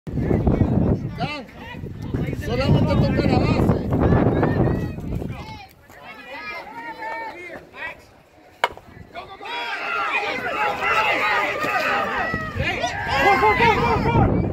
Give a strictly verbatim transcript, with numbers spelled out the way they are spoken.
Dan, solamente toca la base. Go, go, go, go, go!